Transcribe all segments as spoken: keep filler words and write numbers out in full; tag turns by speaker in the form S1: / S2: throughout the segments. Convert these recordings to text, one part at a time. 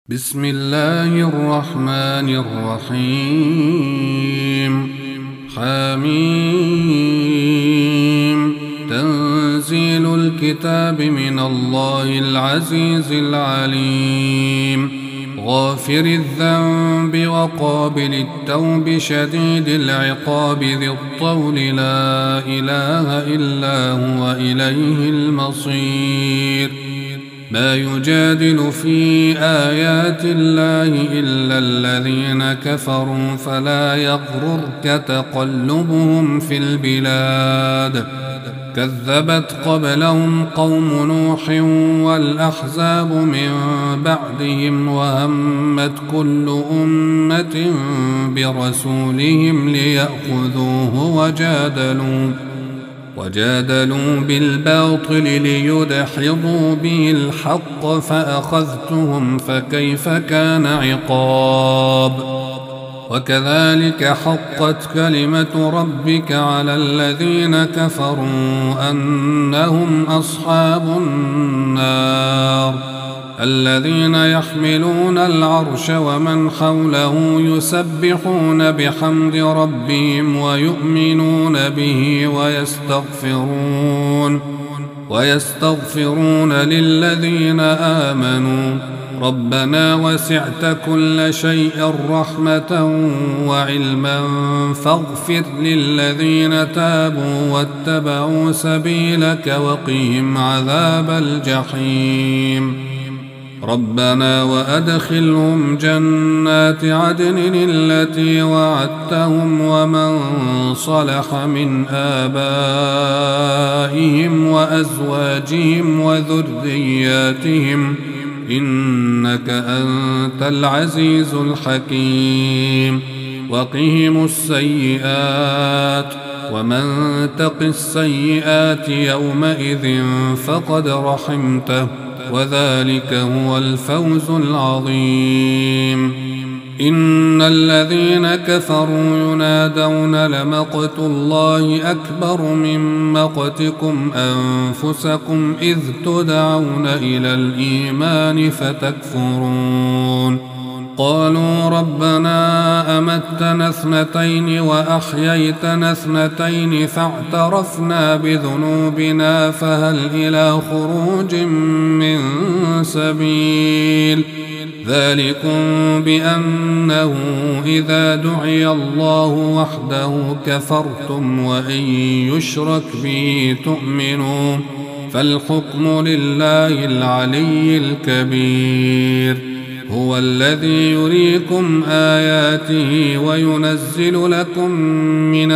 S1: بسم الله الرحمن الرحيم. حميم. تنزيل الكتاب من الله العزيز العليم، غافر الذنب وقابل التوب شديد العقاب ذي الطول، لا إله إلا هو إليه المصير. ما يجادل في آيات الله إلا الذين كفروا، فلا يغررك تقلبهم في البلاد. كذبت قبلهم قوم نوح والأحزاب من بعدهم، وهمت كل أمة برسولهم ليأخذوه وجادلوا وجادلوا بالباطل ليدحضوا به الحق، فأخذتهم فكيف كان عقاب. وكذلك حقت كلمة ربك على الذين كفروا أنهم أصحاب النار. الذين يحملون العرش ومن حوله يسبحون بحمد ربهم ويؤمنون به ويستغفرون ويستغفرون للذين آمنوا ربنا وسعت كل شيء رحمة وعلما فاغفر للذين تابوا واتبعوا سبيلك وقهم عذاب الجحيم. ربنا وأدخلهم جنات عدن التي وعدتهم ومن صلح من آبائهم وأزواجهم وذرياتهم إنك أنت العزيز الحكيم. وقهم السيئات ومن تق السيئات يومئذ فقد رحمته وذلك هو الفوز العظيم. إن الذين كفروا ينادون لمقت الله أكبر من مقتكم أنفسكم إذ تدعون إلى الإيمان فتكفرون. قالوا ربنا أمتنا اثنتين وأحييتنا اثنتين فاعترفنا بذنوبنا فهل إلى خروج من سبيل. ذلكم بأنه إذا دعي الله وحده كفرتم وإن يشرك به تؤمنون، فالحكم لله العلي الكبير. هو الذي يريكم آياته وينزل لكم من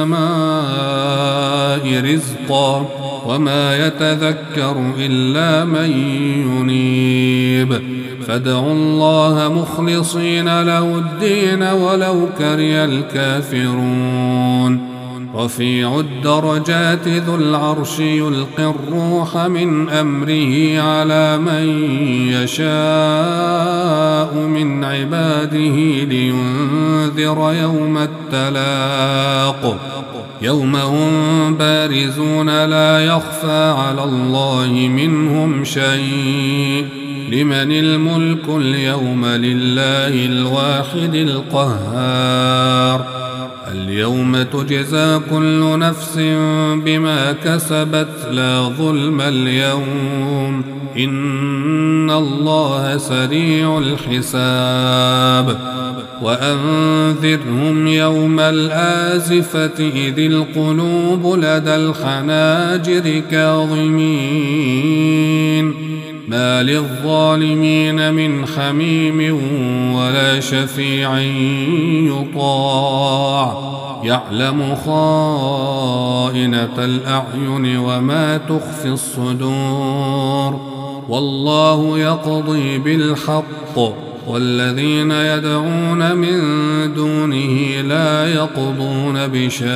S1: السماء رزقا وما يتذكر إلا من ينيب. فادعوا الله مخلصين له الدين ولو كره الكافرون. رفيع الدرجات ذو العرش يلقي الروح من أمره على من يشاء من عباده لينذر يوم التلاق. يوم هم بارزون لا يخفى على الله منهم شيء. لمن الملك اليوم لله الواحد القهار. اليوم تجزى كل نفس بما كسبت لا ظلم اليوم إن الله سريع الحساب. وأنذرهم يوم الآزفة إذ القلوب لدى الحناجر كاظمين ما للظالمين من حميم ولا شفيع يطاع. يعلم خائنة الأعين وما تخفي الصدور. والله يقضي بالحق والذين يدعون من دونه لا يقضون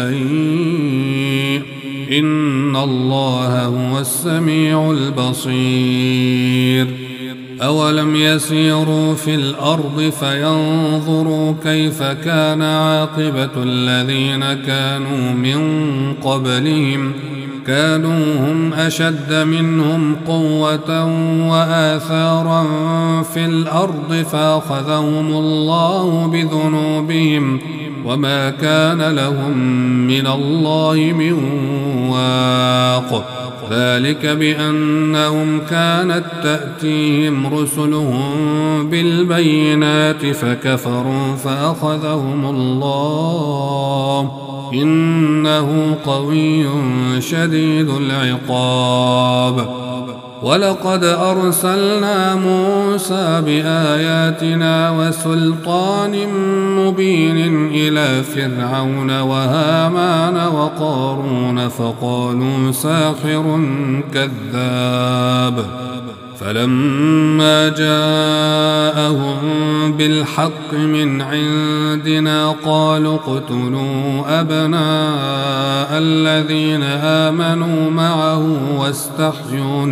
S1: بشيء إن الله هو السميع البصير. أولم يسيروا في الأرض فينظروا كيف كان عاقبة الذين كانوا من قبلهم كانوا هم أشد منهم قوة وآثارا في الأرض فأخذهم الله بذنوبهم وما كان لهم من الله من واق. ذلك بأنهم كانت تأتيهم رسلهم بالبينات فكفروا فأخذهم الله إنه قوي شديد العقاب. ولقد أرسلنا موسى بآياتنا وسلطان مبين إلى فرعون وهامان وقارون فقالوا ساحر كذاب. فلما جاءهم بالحق من عندنا قالوا اقتلوا أبناء الذين آمنوا معه واستحيوا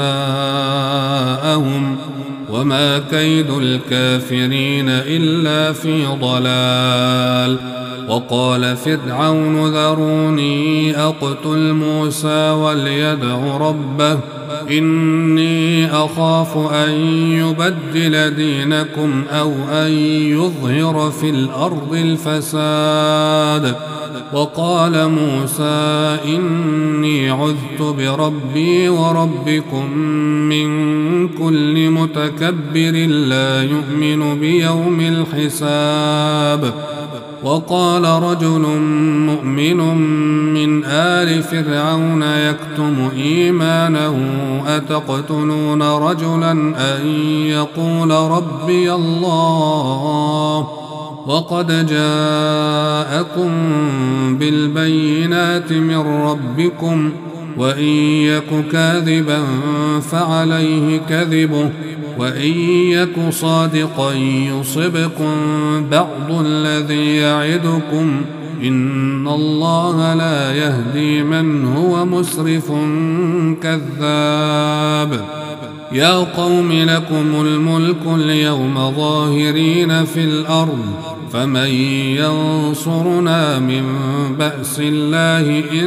S1: نساءهم وما كيد الكافرين إلا في ضلال. وقال فرعون ذروني أقتل موسى وليدع ربه إني أخاف أن يبدل دينكم أو أن يظهر في الأرض الفساد. وقال موسى إني عذت بربي وربكم من كل متكبر لا يؤمن بيوم الحساب. وقال رجل مؤمن من آل فرعون يكتم إيمانه أتقتلون رجلا أن يقول ربي الله وقد جاءكم بالبينات من ربكم وإن يك كاذبا فعليه كذبه وإن يك صادقا يصبكم بعض الذي يعدكم إن الله لا يهدي من هو مسرف كذاب. يا قوم لكم الملك اليوم ظاهرين في الأرض فمن ينصرنا من بأس الله إن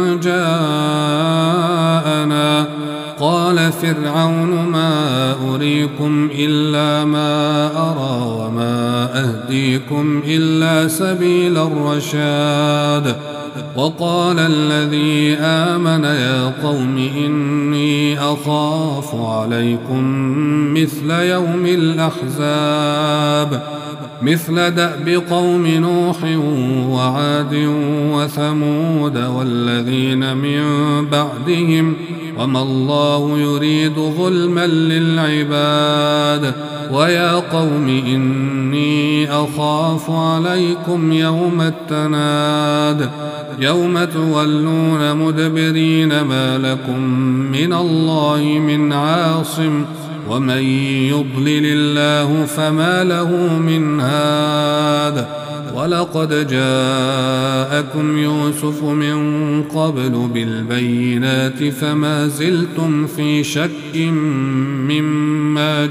S1: جاءنا. قال فرعون ما أريكم إلا ما أرى وما أهديكم إلا سبيل الرشاد. وقال الذي آمن يا قوم إني أخاف عليكم مثل يوم الأحزاب مثل دأب قوم نوح وعاد وثمود والذين من بعدهم وما الله يريد ظلما للعباد. ويا قوم إني أخاف عليكم يوم التناد يوم تولون مدبرين ما لكم من الله من عاصم ومن يضلل الله فما له من هاد. ولقد جاءكم يوسف من قبل بالبينات فما زلتم في شك مما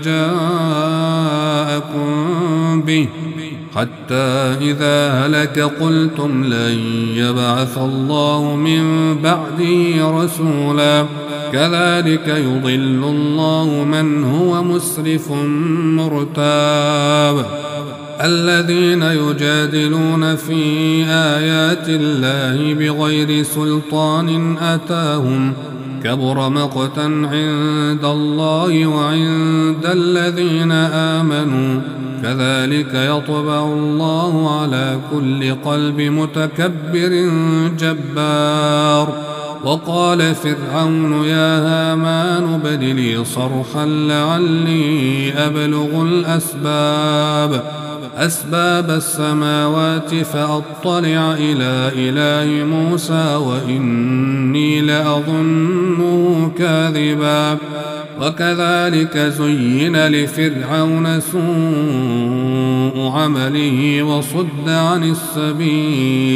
S1: جاءكم به حتى إذا هلك قلتم لن يبعث الله من بعده رسولا كذلك يضل الله من هو مسرف مرتاب. الذين يجادلون في آيات الله بغير سلطان أتاهم كبر مقتا عند الله وعند الذين آمنوا كذلك يطبع الله على كل قلب متكبر جبار. وقال فرعون يا هامان ابن لي صرحا لعلي أبلغ الأسباب أسباب السماوات فأطلع إلى إله موسى وإني لأظنه كاذبا. وكذلك زين لفرعون سوء عمله وصد عن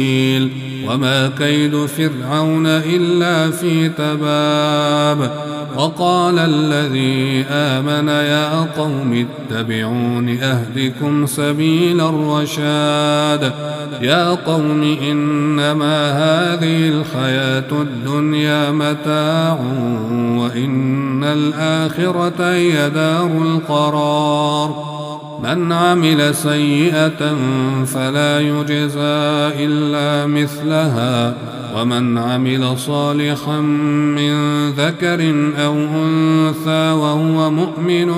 S1: السبيل وما كيد فرعون إلا في تباب. وقال الذي آمن يا قوم اتبعون أهدكم سبيل الرشاد يا قوم إنما هذه الحياة الدنيا متاع وإن الآخرة هي دار القرار من عمل سيئة فلا يجزى إلا مثلها ومن عمل صالحا من ذكر أو أنثى وهو مؤمن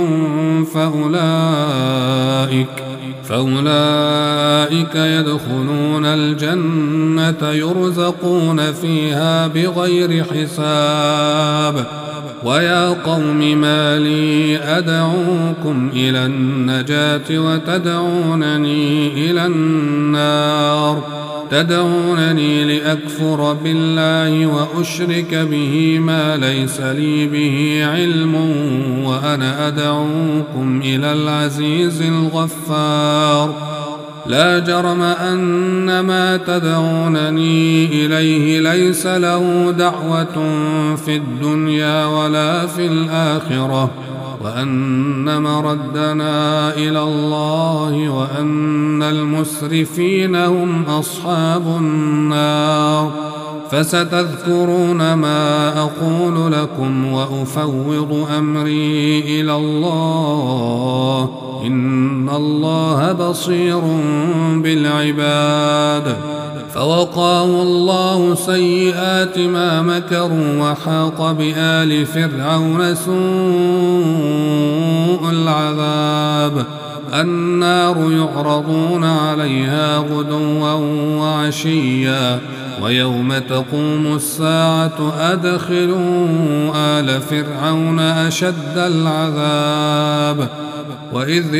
S1: فأولئك فأولئك يدخلون الجنة يرزقون فيها بغير حساب ويا قوم ما لي أدعوكم إلى النجاة وتدعونني إلى النار تدعونني لأكفر بالله وأشرك به ما ليس لي به علم وأنا أدعوكم إلى العزيز الغفار لا جرم أن ما تدعونني إليه ليس له دعوة في الدنيا ولا في الآخرة وأن مردنا إلى الله وأن المسرفين هم أصحاب النار فستذكرون ما أقول لكم وأفوض أمري إلى الله إن الله بصير بالعباد فوقاه الله سيئات ما مكروا وحاق بآل فرعون سوء العذاب النار يعرضون عليها غدوا وعشيا ويوم تقوم الساعة أدخلوا آل فرعون أشد العذاب وإذ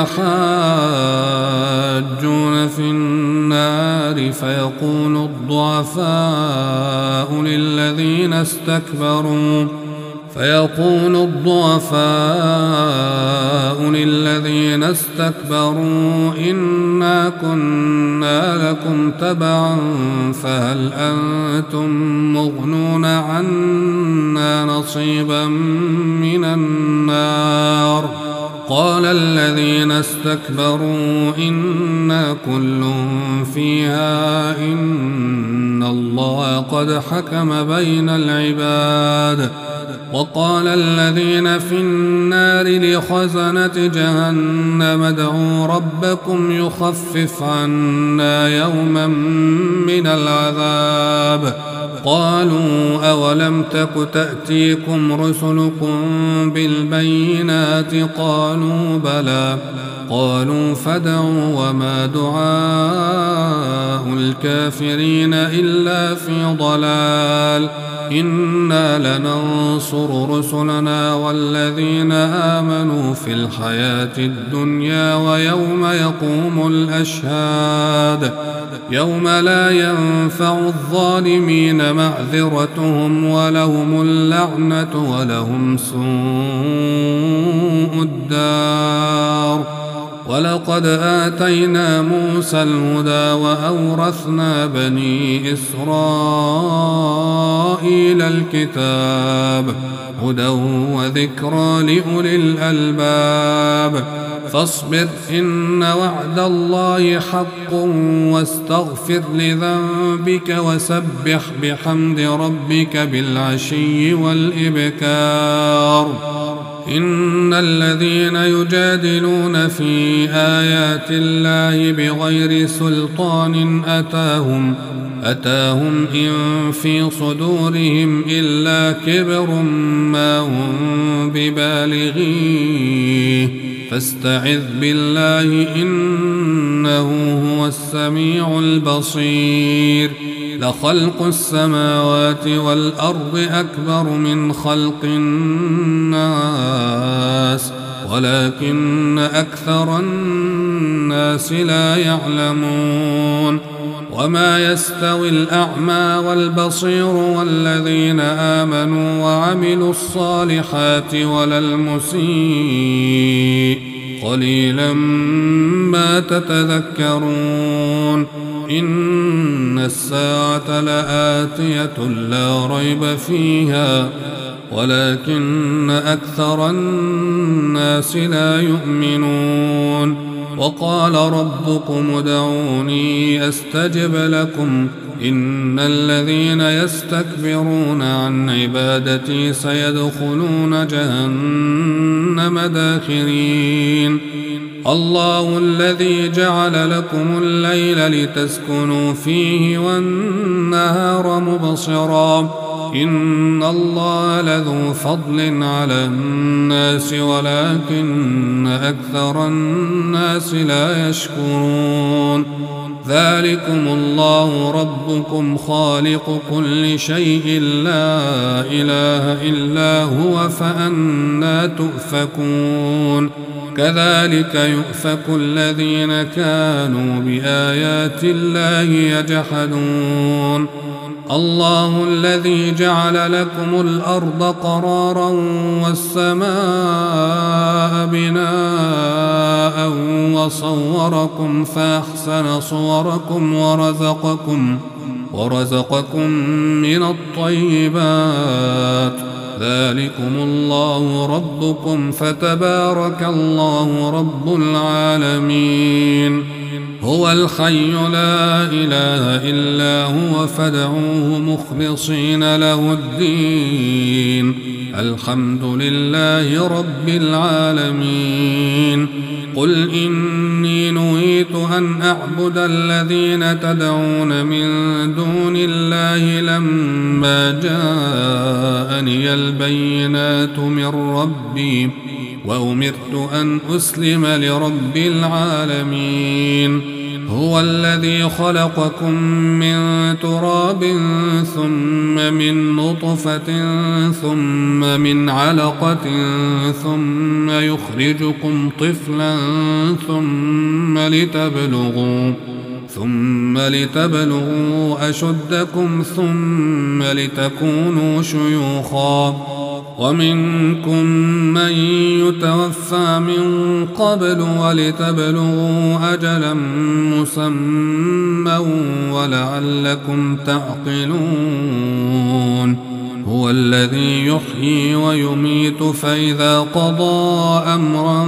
S1: يتحاجون في النار فيقول الضعفاء للذين استكبروا فيقول الضعفاء للذين استكبروا إنا كنا لكم تبعا فهل أنتم مغنون عنا نصيبا من النار قال الذين استكبروا إنا كل فيها إن الله قد حكم بين العباد وقال الذين في النار لخزنة جهنم ادعوا ربكم يخفف عنا يوما من العذاب قالوا أولم تك تأتيكم رسلكم بالبينات قالوا بلى قالوا فادعوا وما دعاء الكافرين إلا في ضلال إنا لننصر رسلنا والذين آمنوا في الحياة الدنيا ويوم يقوم الأشهاد يوم لا ينفع الظالمين معذرتهم ولهم اللعنة ولهم سوء الدار ولقد آتينا موسى الهدى وأورثنا بني إسرائيل الكتاب هدى وذكرى لأولي الألباب فاصبر إن وعد الله حق واستغفر لذنبك وسبح بحمد ربك بالعشي والإبكار إن الذين يجادلون في آيات الله بغير سلطان أتاهم أتاهم إن في صدورهم إلا كبر ما هم ببالغيه فاستعذ بالله إنه هو السميع البصير لخلق السماوات والأرض أكبر من خلق الناس ولكن أكثر الناس لا يعلمون وما يستوي الأعمى والبصير والذين آمنوا وعملوا الصالحات ولا المسيء قليلا ما تتذكرون إن الساعة لآتية لا ريب فيها ولكن أكثر الناس لا يؤمنون. وقال ربكم ادعوني أستجب لكم إن الذين يستكبرون عن عبادتي سيدخلون جهنم داخرين. الله الذي جعل لكم الليل لتسكنوا فيه والنهار مبصرا إن الله لذو فضل على الناس ولكن أكثر الناس لا يشكرون. ذلكم الله ربكم خالق كل شيء لا إله إلا هو فأنى تؤفكون. كذلك يؤفك الذين كانوا بآيات الله يجحدون. الله الذي جعل لكم الأرض قرارا والسماء بناء وصوركم فأحسن صوركم ورزقكم ورزقكم من الطيبات. ذلكم الله ربكم فتبارك الله رب العالمين. هو الحي لا إله إلا هو فادعوه مخلصين له الدين. الحمد لله رب العالمين. قل إني نهيت أن أعبد الذين تدعون من دون الله لما جاءني البينات من ربي وأمرت أن أسلم لرب العالمين. هو الذي خلقكم من تراب ثم من نطفة ثم من علقة ثم يخرجكم طفلا ثم لتبلغوا ثم لتبلغوا أشدكم ثم لتكونوا شيوخا ومنكم من يتوفى من قبل ولتبلغوا أجلا مسمى ولعلكم تعقلون. هو الذي يحيي ويميت فإذا قضى أمرا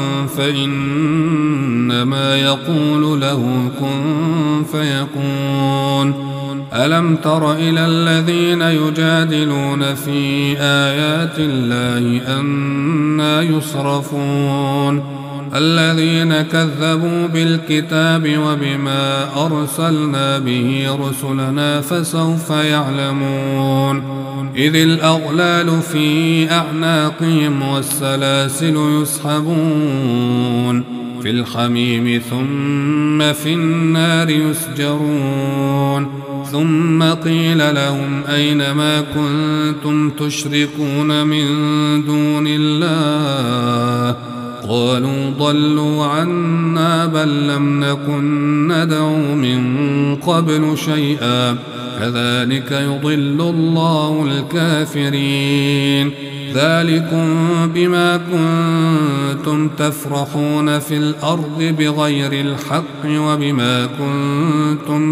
S1: فإنما يقول له كن فيكون. ألم تر إلى الذين يجادلون في آيات الله أنى يصرفون. الذين كذبوا بالكتاب وبما أرسلنا به رسلنا فسوف يعلمون. إذ الأغلال في أعناقهم والسلاسل يسحبون في الحميم ثم في النار يسجرون. ثم قيل لهم أين ما كنتم تشركون من دون الله قالوا ضلوا عنا بل لم نكن ندعو من قبل شيئا كذلك يضل الله الكافرين. ذلكم بما كنتم تفرحون في الأرض بغير الحق وبما كنتم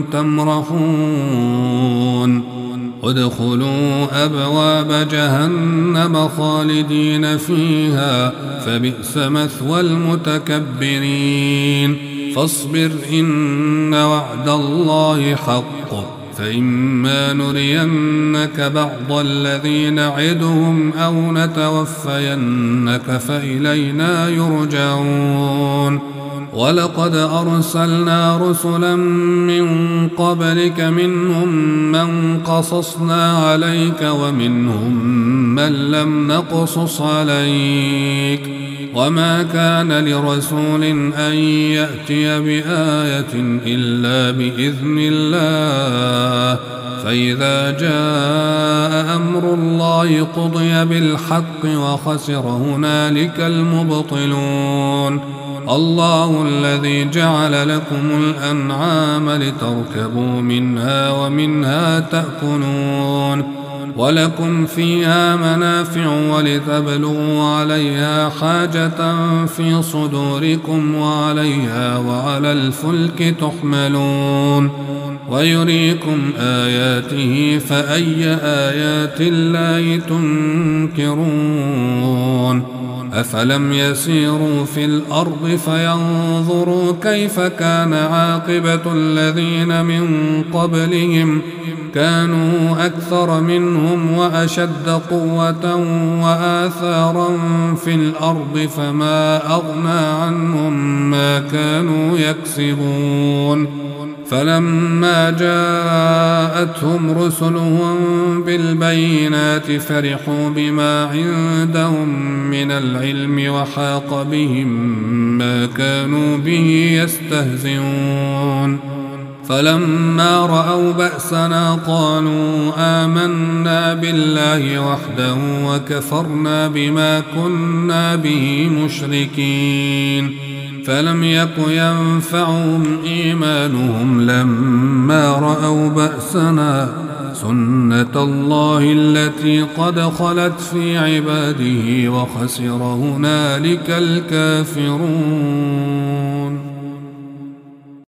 S1: تمرحون. ادخلوا أبواب جهنم خالدين فيها فبئس مثوى المتكبرين. فاصبر إن وعد الله حق فإما نرينك بعض الذي نعدهم أو نتوفينك فإلينا يرجعون. ولقد أرسلنا رسلا من قبلك منهم من قصصنا عليك ومنهم من لم نقصص عليك وما كان لرسول أن يأتي بآية إلا بإذن الله فإذا جاء أمر الله قضي بالحق وخسر هنالك المبطلون. الله الذي جعل لكم الأنعام لتركبوا منها ومنها تأكلون ولكم فيها منافع ولتبلغوا عليها حاجة في صدوركم وعليها وعلى الفلك تحملون ويريكم آياته فأي آيات الله تنكرون أفلم يسيروا في الأرض فينظروا كيف كان عاقبة الذين من قبلهم كانوا أكثر منهم وأشد قوة وآثارا في الأرض فما أغنى عنهم ما كانوا يكسبون فلما جاءتهم رسلهم بالبينات فرحوا بما عندهم من العلم وحاق بهم ما كانوا به يستهزئون فلما رأوا بأسنا قالوا آمنا بالله وحده وكفرنا بما كنا به مشركين فلم يك ينفعهم إيمانهم لما رأوا بأسنا سنة الله التي قد خلت في عباده وخسر هنالك الكافرون.